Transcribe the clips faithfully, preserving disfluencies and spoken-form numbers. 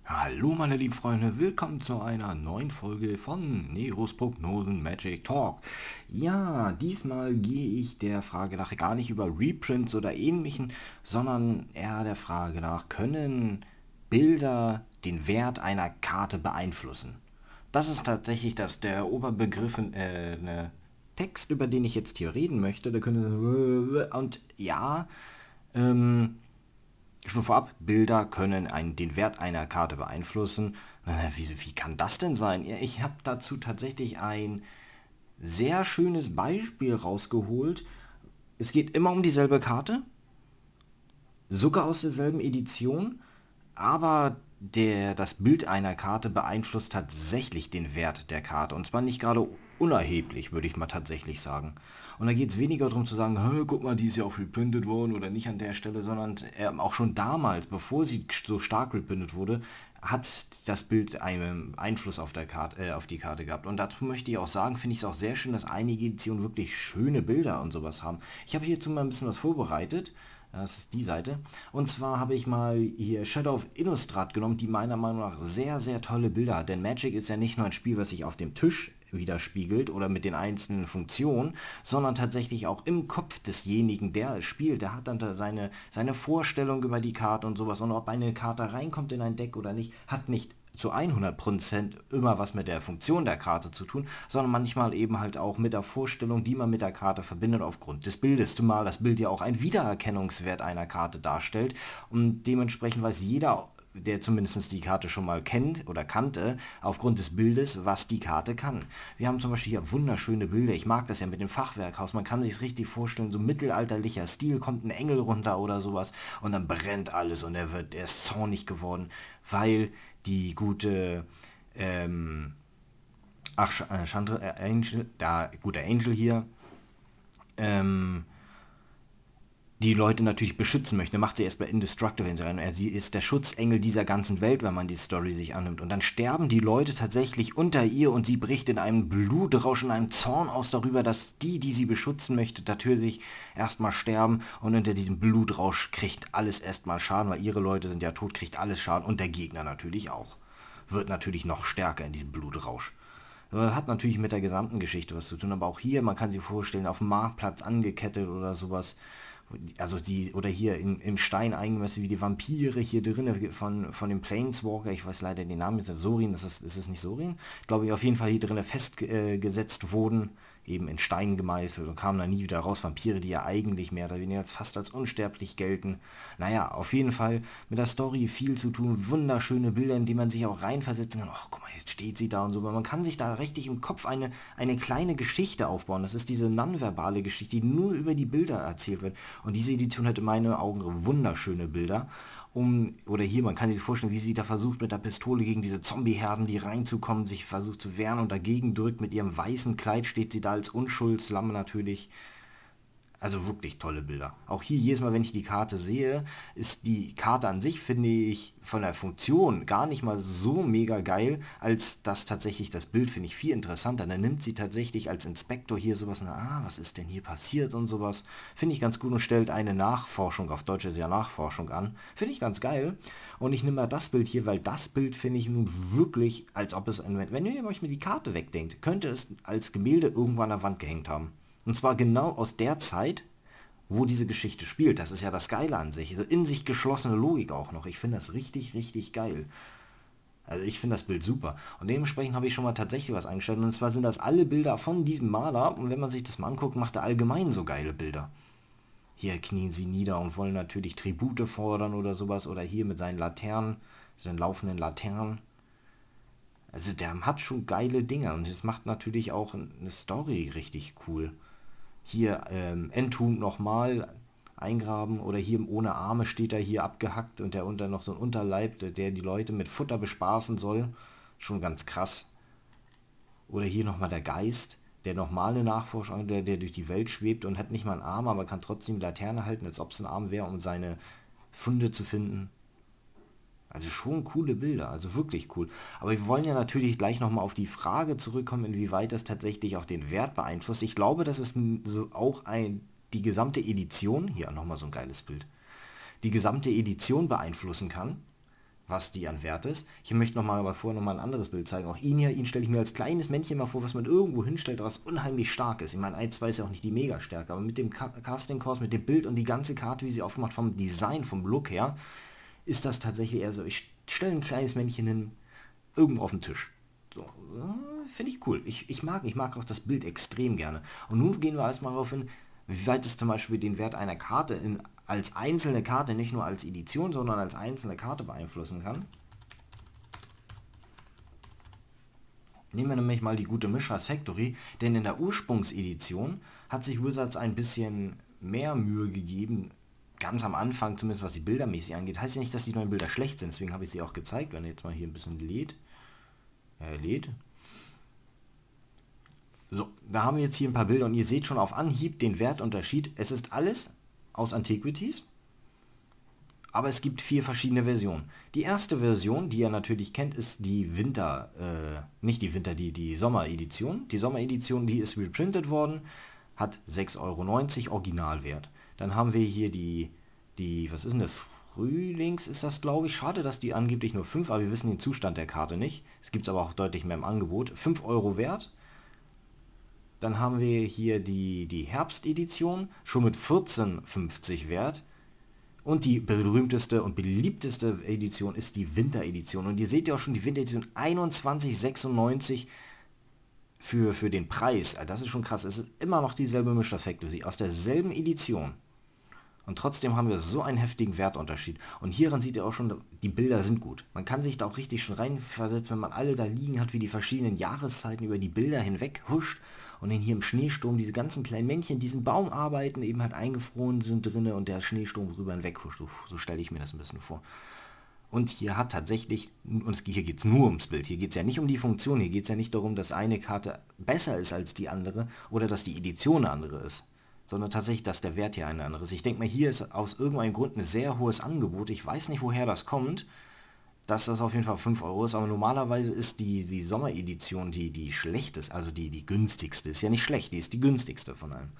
Hallo meine lieben Freunde, willkommen zu einer neuen Folge von Neros Prognosen Magic Talk. Ja, diesmal gehe ich der Frage nach gar nicht über Reprints oder ähnlichen, sondern eher der Frage nach, können Bilder den Wert einer Karte beeinflussen? Das ist tatsächlich das, der Oberbegriff, äh, ne Text, über den ich jetzt hier reden möchte. Da können und ja, ähm, Schon vorab, Bilder können einen, den Wert einer Karte beeinflussen. Äh, Wie, wie kann das denn sein? Ja, ich habe dazu tatsächlich ein sehr schönes Beispiel rausgeholt. Es geht immer um dieselbe Karte, sogar aus derselben Edition, aber der, das Bild einer Karte beeinflusst tatsächlich den Wert der Karte. Und zwar nicht gerade unerheblich, würde ich mal tatsächlich sagen. Und da geht es weniger darum zu sagen, guck mal, die ist ja auch reprintet worden oder nicht an der Stelle, sondern äh, auch schon damals, bevor sie so stark reprintet wurde, hat das Bild einen Einfluss auf, der Karte, äh, auf die Karte gehabt. Und dazu möchte ich auch sagen, finde ich es auch sehr schön, dass einige Editionen wirklich schöne Bilder und sowas haben. Ich habe hierzu mal ein bisschen was vorbereitet. Das ist die Seite. Und zwar habe ich mal hier Shadow of Innistrad genommen, die meiner Meinung nach sehr, sehr tolle Bilder hat. Denn Magic ist ja nicht nur ein Spiel, was sich auf dem Tisch widerspiegelt oder mit den einzelnen Funktionen, sondern tatsächlich auch im Kopf desjenigen, der es spielt. Der hat dann da seine, seine Vorstellung über die Karte und sowas. Und ob eine Karte reinkommt in ein Deck oder nicht, hat nicht zu hundert Prozent immer was mit der Funktion der Karte zu tun, sondern manchmal eben halt auch mit der Vorstellung, die man mit der Karte verbindet aufgrund des Bildes. Zumal das Bild ja auch einen Wiedererkennungswert einer Karte darstellt und dementsprechend weiß jeder, der zumindest die Karte schon mal kennt oder kannte, aufgrund des Bildes, was die Karte kann. Wir haben zum Beispiel hier wunderschöne Bilder. Ich mag das ja mit dem Fachwerkhaus. Man kann sich es richtig vorstellen, so mittelalterlicher Stil, kommt ein Engel runter oder sowas und dann brennt alles und er wird, er ist zornig geworden, weil die gute, ähm, ach, Sch- äh, Chandra, äh, Angel, da, guter Angel hier, ähm, die Leute natürlich beschützen möchte, macht sie erst bei Indestructible in sie rein. Sie ist der Schutzengel dieser ganzen Welt, wenn man die Story sich annimmt. Und dann sterben die Leute tatsächlich unter ihr und sie bricht in einem Blutrausch, in einem Zorn aus darüber, dass die, die sie beschützen möchte, natürlich erstmal sterben. Und unter diesem Blutrausch kriegt alles erstmal Schaden, weil ihre Leute sind ja tot, kriegt alles Schaden und der Gegner natürlich auch. Wird natürlich noch stärker in diesem Blutrausch. Das hat natürlich mit der gesamten Geschichte was zu tun, aber auch hier, man kann sich vorstellen, auf dem Marktplatz angekettet oder sowas. Also die, oder hier in, im Stein eingemesselt wie die Vampire hier drinnen von, von dem Planeswalker, ich weiß leider den Namen jetzt, Sorin, ist es, ist es nicht Sorin? Glaube ich, auf jeden Fall hier drinnen festgesetzt äh, wurden, eben in Stein gemeißelt und kamen dann nie wieder raus. Vampire, die ja eigentlich mehr oder weniger als fast als unsterblich gelten. Naja, auf jeden Fall mit der Story viel zu tun, wunderschöne Bilder, in die man sich auch reinversetzen kann. Oh, guck mal, jetzt steht sie da und so. Aber man kann sich da richtig im Kopf eine, eine kleine Geschichte aufbauen. Das ist diese nonverbale Geschichte, die nur über die Bilder erzählt wird. Und diese Edition hat in meinen Augen wunderschöne Bilder. Um, oder hier, man kann sich vorstellen, wie sie da versucht, mit der Pistole gegen diese Zombie-Herden, die reinzukommen, sich versucht zu wehren und dagegen drückt. Mit ihrem weißen Kleid steht sie da als Unschuldslamm natürlich. Also wirklich tolle Bilder. Auch hier jedes Mal, wenn ich die Karte sehe, ist die Karte an sich, finde ich, von der Funktion gar nicht mal so mega geil, als das tatsächlich das Bild finde ich viel interessanter. Dann nimmt sie tatsächlich als Inspektor hier sowas, na, ah, was ist denn hier passiert und sowas. Finde ich ganz gut und stellt eine Nachforschung, auf Deutsch ist ja Nachforschung an. Finde ich ganz geil. Und ich nehme mal das Bild hier, weil das Bild finde ich nun wirklich, als ob es, wenn, wenn ihr euch mir die Karte wegdenkt, könnte es als Gemälde irgendwo an der Wand gehängt haben. Und zwar genau aus der Zeit, wo diese Geschichte spielt. Das ist ja das Geile an sich. Also in sich geschlossene Logik auch noch. Ich finde das richtig, richtig geil. Also ich finde das Bild super. Und dementsprechend habe ich schon mal tatsächlich was eingestellt. Und zwar sind das alle Bilder von diesem Maler. Und wenn man sich das mal anguckt, macht er allgemein so geile Bilder. Hier knien sie nieder und wollen natürlich Tribute fordern oder sowas. Oder hier mit seinen Laternen, seinen laufenden Laternen. Also der hat schon geile Dinge. Und das macht natürlich auch eine Story richtig cool. Hier ähm, Entomb nochmal eingraben oder hier ohne Arme steht er hier abgehackt und der unter noch so ein Unterleib, der, der die Leute mit Futter bespaßen soll. Schon ganz krass. Oder hier nochmal der Geist, der normale Nachforscher, der, der durch die Welt schwebt und hat nicht mal einen Arm, aber kann trotzdem die Laterne halten, als ob es ein Arm wäre, um seine Funde zu finden. Also schon coole Bilder, also wirklich cool. Aber wir wollen ja natürlich gleich nochmal auf die Frage zurückkommen, inwieweit das tatsächlich auch den Wert beeinflusst. Ich glaube, dass es so auch ein, die gesamte Edition, hier nochmal so ein geiles Bild, die gesamte Edition beeinflussen kann. was die an Wert ist. Ich möchte noch mal, aber vorher noch mal ein anderes Bild zeigen. Auch ihn hier, ihn stelle ich mir als kleines Männchen mal vor, was man irgendwo hinstellt, was unheimlich stark ist. Ich meine, eins zwei ist ja auch nicht die Mega-Stärke, aber mit dem Casting-Kurs, mit dem Bild und die ganze Karte, wie sie aufgemacht, vom Design, vom Look her, ist das tatsächlich eher so, ich stelle ein kleines Männchen hin, irgendwo auf den Tisch. So, äh, finde ich cool. Ich, ich, mag, ich mag auch das Bild extrem gerne. Und nun gehen wir erstmal darauf hin, wie weit es zum Beispiel den Wert einer Karte in, als einzelne Karte, nicht nur als Edition, sondern als einzelne Karte beeinflussen kann. Nehmen wir nämlich mal die gute Mishra's Factory, denn in der Ursprungsedition hat sich Wizards ein bisschen mehr Mühe gegeben, ganz am Anfang, zumindest was die bildermäßig angeht. Heißt ja nicht, dass die neuen Bilder schlecht sind, deswegen habe ich sie auch gezeigt, wenn er jetzt mal hier ein bisschen lädt. Er lädt. So, da haben wir jetzt hier ein paar Bilder und ihr seht schon auf Anhieb den Wertunterschied. Es ist alles aus Antiquities, aber es gibt vier verschiedene Versionen. Die erste Version, die ihr natürlich kennt, ist die Winter, äh, nicht die Winter, die, die Sommeredition. Die Sommeredition, die ist reprintet worden, hat sechs Euro neunzig Originalwert. Dann haben wir hier die, die, was ist denn das? Frühlings ist das, glaube ich. Schade, dass die angeblich nur fünf, aber wir wissen den Zustand der Karte nicht. Es gibt es aber auch deutlich mehr im Angebot. fünf Euro wert. Dann haben wir hier die, die Herbstedition, schon mit vierzehn fünfzig wert. Und die berühmteste und beliebteste Edition ist die Winteredition. Und ihr seht ja auch schon die Winteredition einundzwanzig sechsundneunzig für, für den Preis. Das ist schon krass. Es ist immer noch dieselbe Mishra's Factory aus derselben Edition. Und trotzdem haben wir so einen heftigen Wertunterschied. Und hieran sieht ihr auch schon, die Bilder sind gut. Man kann sich da auch richtig schon reinversetzen, wenn man alle da liegen hat, wie die verschiedenen Jahreszeiten über die Bilder hinweg huscht. Und dann hier im Schneesturm diese ganzen kleinen Männchen, diesen Baum arbeiten, eben halt eingefroren sind drinne und der Schneesturm rüber hinweg huscht. So stelle ich mir das ein bisschen vor. Und hier hat tatsächlich, und es, hier geht es nur ums Bild, hier geht es ja nicht um die Funktion, hier geht es ja nicht darum, dass eine Karte besser ist als die andere oder dass die Edition eine andere ist, sondern tatsächlich, dass der Wert hier ein anderer ist. Ich denke mal, hier ist aus irgendeinem Grund ein sehr hohes Angebot. Ich weiß nicht, woher das kommt, dass das auf jeden Fall fünf Euro ist, aber normalerweise ist die, die Sommeredition die, die schlechteste, also die, die günstigste. Ist ja nicht schlecht, die ist die günstigste von allen.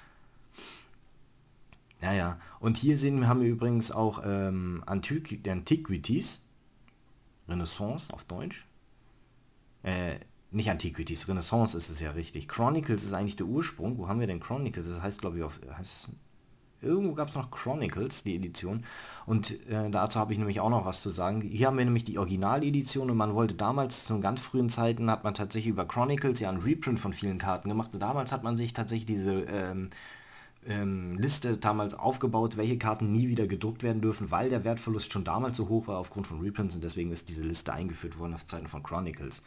Ja, ja. Und hier sehen wir, haben wir übrigens auch ähm, Antiqu Antiquities, Renaissance auf Deutsch. Äh, nicht Antiquities, Renaissance ist es ja richtig. Chronicles ist eigentlich der Ursprung. Wo haben wir denn Chronicles? Das heißt, glaube ich, auf... Heißt, irgendwo gab es noch Chronicles, die Edition. Und äh, dazu habe ich nämlich auch noch was zu sagen. Hier haben wir nämlich die Originaledition und man wollte damals, zu ganz frühen Zeiten, hat man tatsächlich über Chronicles ja einen Reprint von vielen Karten gemacht. Und damals hat man sich tatsächlich diese ähm, ähm, Liste damals aufgebaut, welche Karten nie wieder gedruckt werden dürfen, weil der Wertverlust schon damals so hoch war aufgrund von Reprints und deswegen ist diese Liste eingeführt worden auf Zeiten von Chronicles.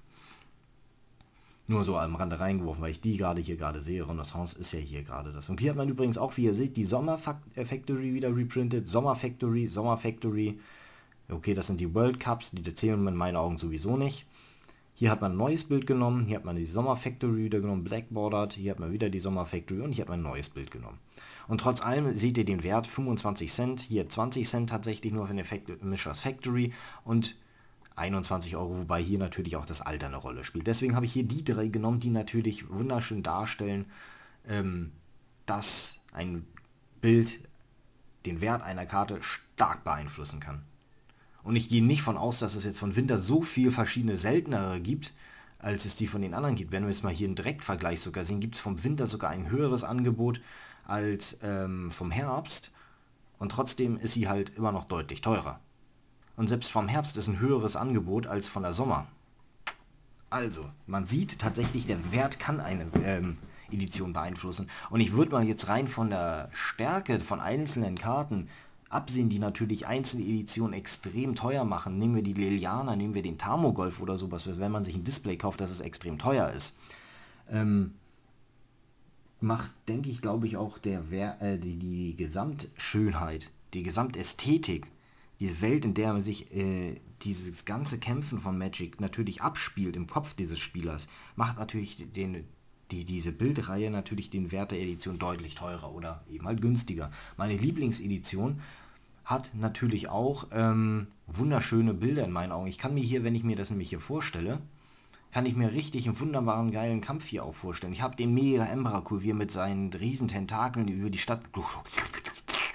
Nur so am Rande reingeworfen, weil ich die gerade hier gerade sehe. Renaissance ist ja hier gerade das. Und hier hat man übrigens auch, wie ihr seht, die Sommer Factory wieder reprintet. Sommer Factory, Sommer Factory. Okay, das sind die World Cups, die zählen in meinen Augen sowieso nicht. Hier hat man ein neues Bild genommen. Hier hat man die Sommer Factory wieder genommen, blackbordered. Hier hat man wieder die Sommer Factory und hier hat man ein neues Bild genommen. Und trotz allem seht ihr den Wert, fünfundzwanzig Cent. Hier zwanzig Cent tatsächlich nur für den Mishra's Factory und einundzwanzig Euro, wobei hier natürlich auch das Alter eine Rolle spielt. Deswegen habe ich hier die drei genommen, die natürlich wunderschön darstellen, ähm, dass ein Bild den Wert einer Karte stark beeinflussen kann. Und ich gehe nicht von aus, dass es jetzt von Winter so viel verschiedene seltenere gibt, als es die von den anderen gibt. Wenn wir jetzt mal hier einen Direktvergleich sogar sehen, gibt es vom Winter sogar ein höheres Angebot als ähm, vom Herbst. Und trotzdem ist sie halt immer noch deutlich teurer. Und selbst vom Herbst ist ein höheres Angebot als von der Sommer. Also, man sieht tatsächlich, der Wert kann eine ähm, Edition beeinflussen. Und ich würde mal jetzt rein von der Stärke von einzelnen Karten absehen, die natürlich einzelne Editionen extrem teuer machen. Nehmen wir die Liliana, nehmen wir den Tamogolf oder sowas, wenn man sich ein Display kauft, dass es extrem teuer ist. Ähm, macht, denke ich, glaube ich, auch der Wer äh, die, die Gesamtschönheit, die Gesamtästhetik, diese Welt, in der man sich äh, dieses ganze Kämpfen von Magic natürlich abspielt im Kopf dieses Spielers, macht natürlich den, die, diese Bildreihe natürlich den Wert der Edition deutlich teurer oder eben halt günstiger. Meine Lieblingsedition hat natürlich auch ähm, wunderschöne Bilder in meinen Augen. Ich kann mir hier, wenn ich mir das nämlich hier vorstelle, kann ich mir richtig einen wunderbaren, geilen Kampf hier auch vorstellen. Ich habe den mega Emrakul, wie er mit seinen riesen Tentakeln über die Stadt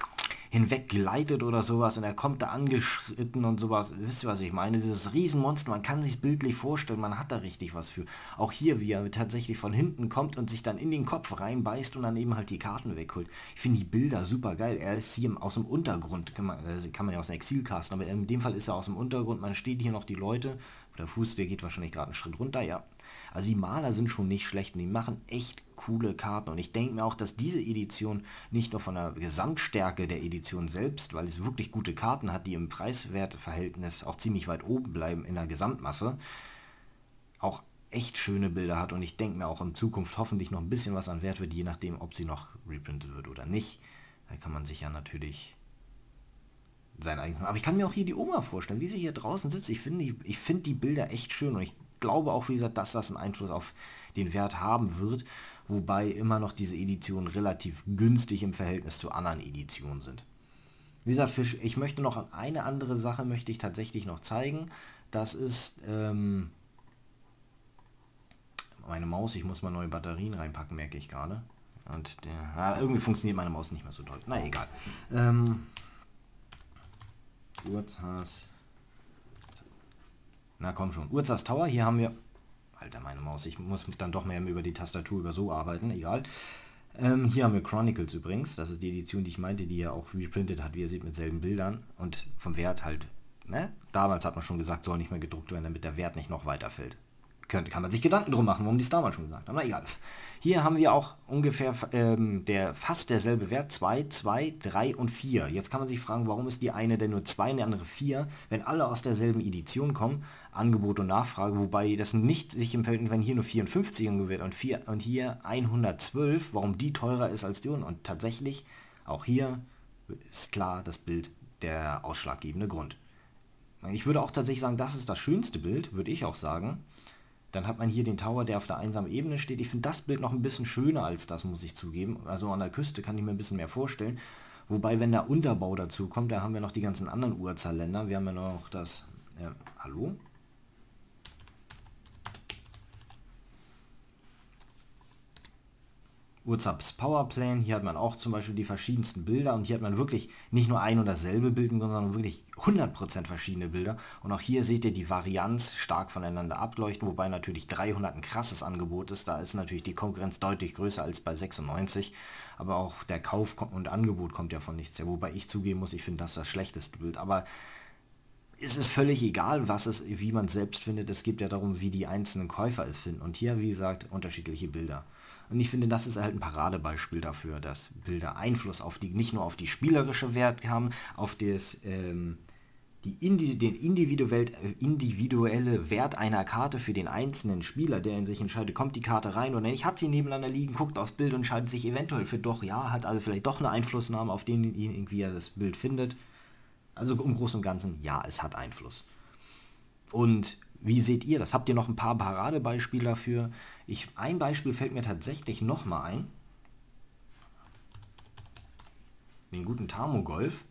hinweg gleitet oder sowas und er kommt da angeschritten und sowas. Wisst ihr, was ich meine? Dieses Riesenmonster, man kann sich bildlich vorstellen, man hat da richtig was für. Auch hier, wie er tatsächlich von hinten kommt und sich dann in den Kopf reinbeißt und dann eben halt die Karten wegholt. Ich finde die Bilder super geil. Er ist hier aus dem Untergrund, kann man, kann man ja aus dem Exil casten, aber in dem Fall ist er aus dem Untergrund. Man steht hier noch die Leute. Der Fuß, der geht wahrscheinlich gerade einen Schritt runter, ja. Also die Maler sind schon nicht schlecht und die machen echt coole Karten. Und ich denke mir auch, dass diese Edition nicht nur von der Gesamtstärke der Edition selbst, weil es wirklich gute Karten hat, die im Preis-Wert-Verhältnis auch ziemlich weit oben bleiben in der Gesamtmasse, auch echt schöne Bilder hat. Und ich denke mir auch in Zukunft hoffentlich noch ein bisschen was an Wert wird, je nachdem, ob sie noch reprintet wird oder nicht. Da kann man sich ja natürlich sein eigenes. Aber ich kann mir auch hier die Oma vorstellen, wie sie hier draußen sitzt. Ich finde die, ich finde die Bilder echt schön und ich glaube auch, wie gesagt, dass das einen Einfluss auf den Wert haben wird, wobei immer noch diese Editionen relativ günstig im Verhältnis zu anderen Editionen sind. Wie gesagt, ich möchte noch eine andere Sache möchte ich tatsächlich noch zeigen. Das ist ähm, meine Maus. Ich muss mal neue Batterien reinpacken, merke ich gerade. Und der, ja, irgendwie funktioniert meine Maus nicht mehr so toll. Na egal. Ähm, Urzas. Na komm schon. Urzas Tower. Hier haben wir. Alter, meine Maus. Ich muss dann doch mehr über die Tastatur über so arbeiten. Egal. Ähm, hier haben wir Chronicles übrigens. Das ist die Edition, die ich meinte, die ja auch reprintet hat, wie ihr seht, mit selben Bildern. Und vom Wert halt. Ne? Damals hat man schon gesagt, soll nicht mehr gedruckt werden, damit der Wert nicht noch weiter fällt. Könnte, kann man sich Gedanken drum machen, warum die es damals schon gesagt haben. Na egal. Hier haben wir auch ungefähr ähm, der fast derselbe Wert. zwei, zwei, drei und vier. Jetzt kann man sich fragen, warum ist die eine denn nur zwei und die andere vier, wenn alle aus derselben Edition kommen. Angebot und Nachfrage, wobei das nicht sich im Verhältnis, wenn hier nur vierundfünfzig wird und, vier, und hier hundertzwölf, warum die teurer ist als die. Und tatsächlich, auch hier ist klar das Bild der ausschlaggebende Grund. Ich würde auch tatsächlich sagen, das ist das schönste Bild, würde ich auch sagen. Dann hat man hier den Tower, der auf der einsamen Ebene steht. Ich finde das Bild noch ein bisschen schöner als das, muss ich zugeben. Also an der Küste kann ich mir ein bisschen mehr vorstellen. Wobei, wenn der Unterbau dazu kommt, da haben wir noch die ganzen anderen Urzahlländer. Wir haben ja noch das... Äh, hallo? Urzap's Powerplan, hier hat man auch zum Beispiel die verschiedensten Bilder und hier hat man wirklich nicht nur ein und dasselbe Bild, sondern wirklich hundert Prozent verschiedene Bilder und auch hier seht ihr die Varianz stark voneinander ableuchten, wobei natürlich dreihundert ein krasses Angebot ist, da ist natürlich die Konkurrenz deutlich größer als bei sechsundneunzig, aber auch der Kauf und Angebot kommt ja von nichts her, wobei ich zugeben muss, ich finde das das schlechteste Bild, aber es ist völlig egal, was es, wie man es selbst findet, es geht ja darum, wie die einzelnen Käufer es finden und hier, wie gesagt, unterschiedliche Bilder. Und ich finde, das ist halt ein Paradebeispiel dafür, dass Bilder Einfluss auf die, nicht nur auf die spielerische Wert haben, auf das, ähm, die Indi den individuell, individuelle Wert einer Karte für den einzelnen Spieler, der in sich entscheidet, kommt die Karte rein oder nicht, hat sie nebeneinander liegen, guckt aufs Bild und entscheidet sich eventuell für doch, ja, hat also vielleicht doch eine Einflussnahme auf den, irgendwie er das Bild findet. Also im Großen und Ganzen, ja, es hat Einfluss. Und wie seht ihr das? Habt ihr noch ein paar Paradebeispiele dafür? Ich, ein Beispiel fällt mir tatsächlich nochmal ein. Den guten Tarmogoyf.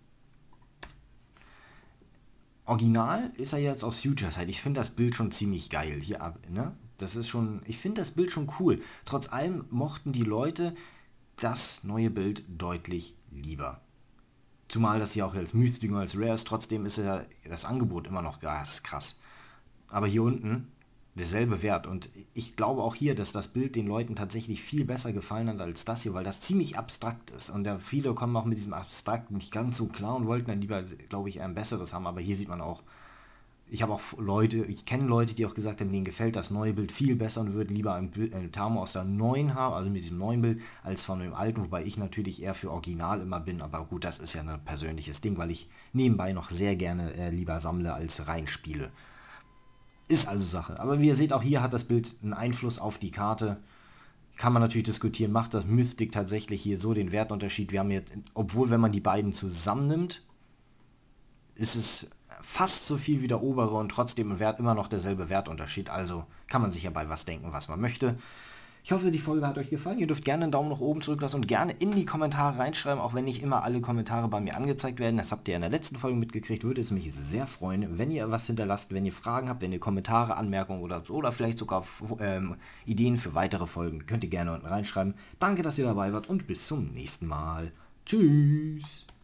Original ist er jetzt aus Future Sight. Ich finde das Bild schon ziemlich geil. Hier ab, ne? Das ist schon, ich finde das Bild schon cool. Trotz allem mochten die Leute das neue Bild deutlich lieber. Zumal das hier auch als Mythic und als Rare ist. Trotzdem ist ja das Angebot immer noch krass. Aber hier unten derselbe Wert und ich glaube auch hier, dass das Bild den Leuten tatsächlich viel besser gefallen hat als das hier, weil das ziemlich abstrakt ist und ja, viele kommen auch mit diesem Abstrakt nicht ganz so klar und wollten dann lieber, glaube ich, ein besseres haben, aber hier sieht man auch, ich habe auch Leute, ich kenne Leute, die auch gesagt haben, denen gefällt das neue Bild viel besser und würden lieber ein, Bild, ein Tamo aus der neuen haben, also mit diesem neuen Bild, als von dem alten, wobei ich natürlich eher für Original immer bin, aber gut, das ist ja ein persönliches Ding, weil ich nebenbei noch sehr gerne äh, lieber sammle als reinspiele. Ist also Sache. Aber wie ihr seht, auch hier hat das Bild einen Einfluss auf die Karte. Kann man natürlich diskutieren, macht das Mythic tatsächlich hier so den Wertunterschied. Wir haben jetzt, obwohl wenn man die beiden zusammennimmt, ist es fast so viel wie der obere und trotzdem im Wert immer noch derselbe Wertunterschied. Also kann man sich ja bei was denken, was man möchte. Ich hoffe, die Folge hat euch gefallen. Ihr dürft gerne einen Daumen nach oben zurücklassen und gerne in die Kommentare reinschreiben, auch wenn nicht immer alle Kommentare bei mir angezeigt werden. Das habt ihr in der letzten Folge mitgekriegt. Würde es mich sehr freuen, wenn ihr was hinterlasst, wenn ihr Fragen habt, wenn ihr Kommentare, Anmerkungen oder, oder vielleicht sogar ähm, Ideen für weitere Folgen. Könnt ihr gerne unten reinschreiben. Danke, dass ihr dabei wart und bis zum nächsten Mal. Tschüss!